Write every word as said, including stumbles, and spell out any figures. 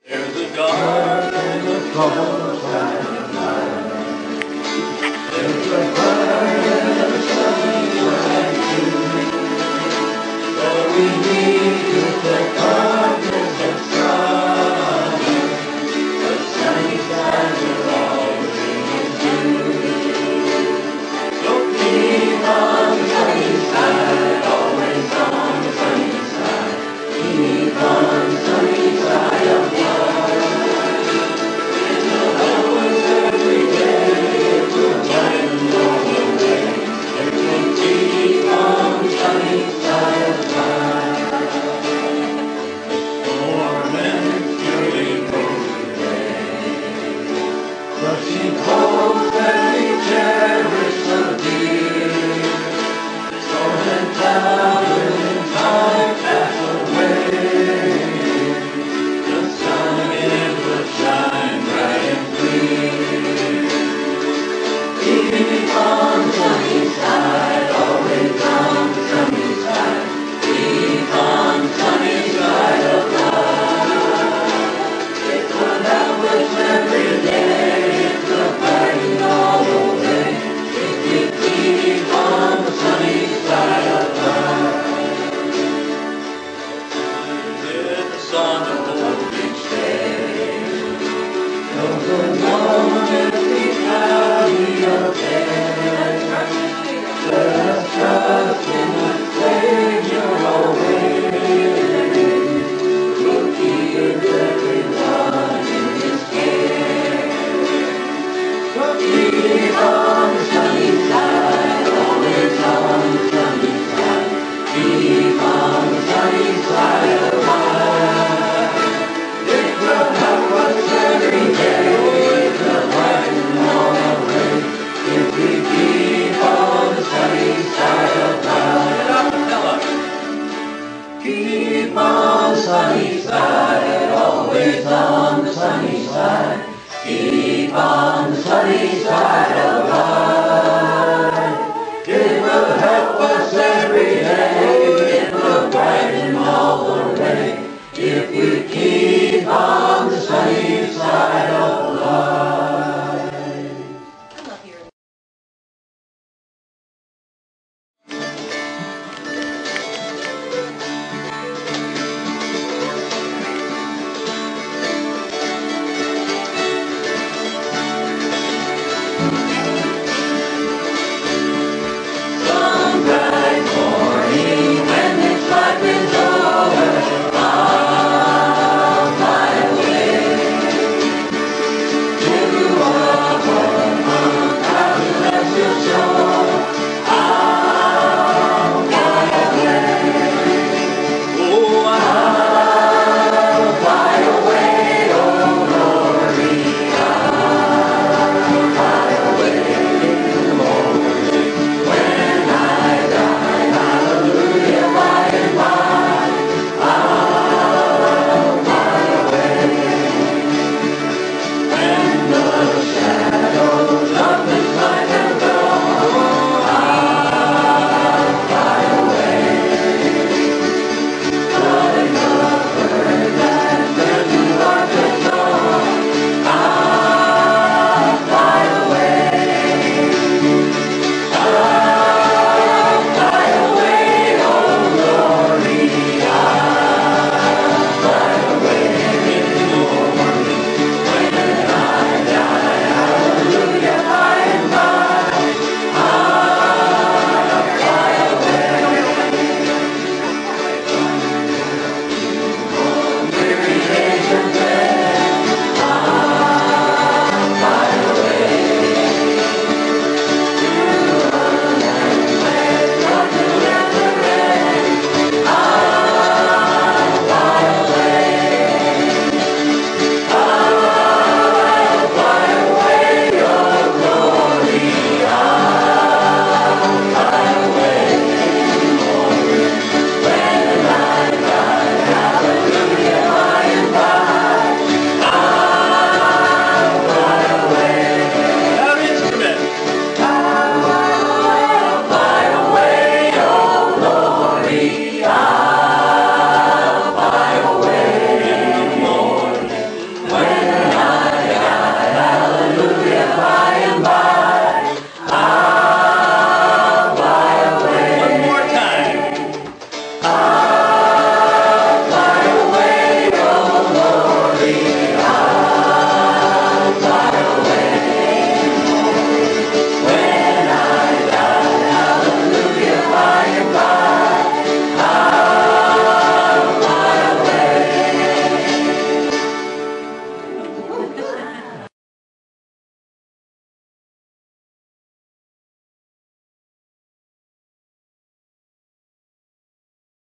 There's a dark and a troubled time in life. There's a burn and a sunshine too. But we need to take darkness and sun. The sunny side will always do. So keep on the sunny side, always on the sunny side. Keep on the sunny side of life. Crushing cold that we cherish so dear. Storm and cloud and time pass away. The sun again will shine bright and clear. Keep on the sunny side, always on the sunny side. Keep on the sunny side of life. It will help us every day. On the hope each day, though the warm and the cloudy affair, let us trust in the Savior always, who keeps everyone in His care. So keep on the sunny side, always on the sunny side. Keep on the sunny side of life. Keep on the sunny side, always on the sunny side. Keep on the sunny side of life. It will help us every day. It will brighten all the way if we keep on